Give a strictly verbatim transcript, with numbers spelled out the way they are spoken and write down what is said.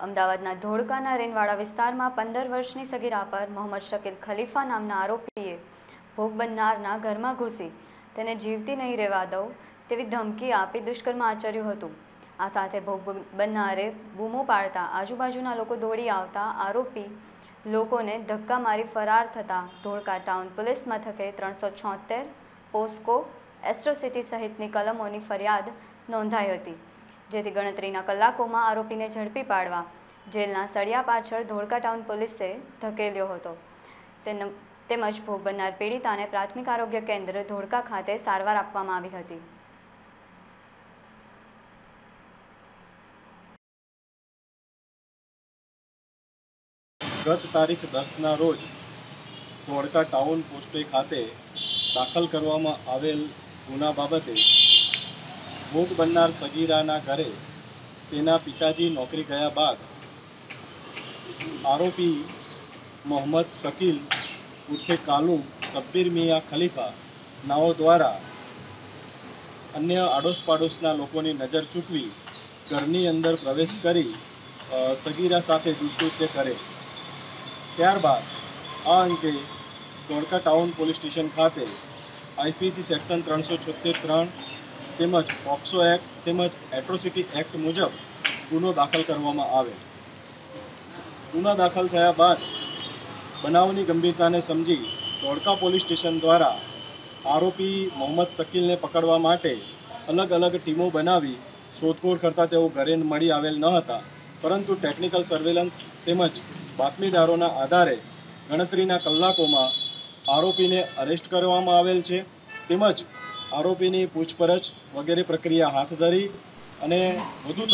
અમદાવાદના ધોળકાના રેનવાડા વિસ્તારમાં પંદર વર્ષની સગીરા પર મોહમ્મદ શકીલ ખલીફા નામના આરોપીએ ભોગ બનનારના ઘરમાં ઘૂસી તેને જીવતી નહીં રહેવા દઉં તેવી ધમકી આપી દુષ્કર્મ આચર્યું હતું। આ સાથે ભોગ બનનારે બૂમો પાડતા આજુબાજુના લોકો દોડી આવતા આરોપી લોકોને ધક્કા મારી ફરાર થતા ધોળકા ટાઉન પોલીસ મથકે ત્રણસો છોતેર પોસ્કો એસ્ટ્રોસિટી સહિતની કલમોની ફરિયાદ નોંધાઈ હતી, જેથી ગણતરીના કલાકોમાં આરોપીને ઝડપી પાડવા જેલના સળિયા પાછળ ધોળકા ટાઉન પોલીસે ધકેલ્યો હતો। તેમજ ભોગ બનનાર પીડિતાને પ્રાથમિક આરોગ્ય કેન્દ્ર ધોળકા ખાતે સારવાર આપવામાં આવી હતી। ગત તારીખ દસના રોજ ધોળકા ટાઉન પોસ્ટે ખાતે દાખલ કરવામાં આવેલ ગુના બાબતે ભોગ બનનાર સગીરાના ઘરે તેના પિતાજી નોકરી ગયા બાદ આરોપી મોહમ્મદ શકીલ ઉર્ફે કાલુ શબ્બીર મિયા ખલીફા નાઓ દ્વારા અન્ય આડોશ પાડોશના લોકોની નજર ચૂકવી ઘરની અંદર પ્રવેશ કરી સગીરા સાથે દુષ્કૃત્ય કરે। ત્યારબાદ આ અંગે ધોળકા ટાઉન પોલીસ સ્ટેશન ખાતે આઈપીસી સેક્શન ત્રણસો છોતેર ત્રણ તેમજ પોક્સો એક્ટ તેમજ એટ્રોસિટી એક્ટ મુજબ ગુનો દાખલ કરવામાં આવેલ। ગુના દાખલ થયા બાદ બનાવની ગંભીરતાને સમજી ધોળકા પોલીસ સ્ટેશન દ્વારા આરોપી મોહમ્મદ શકીલને પકડવા માટે અલગ અલગ ટીમો બનાવી શોધખોળ કરતા તેઓ ઘરે મળી આવેલ ન હતા, પરંતુ ટેકનિકલ સર્વેલન્સ તેમજ બાતમીદારોના આધારે ગણતરીના કલાકોમાં આરોપીને અરેસ્ટ કરવામાં આવેલ છે, તેમજ આરોપીની પૂછપરછ વગેરે પ્રક્રિયા હાથ ધરી અને વધુ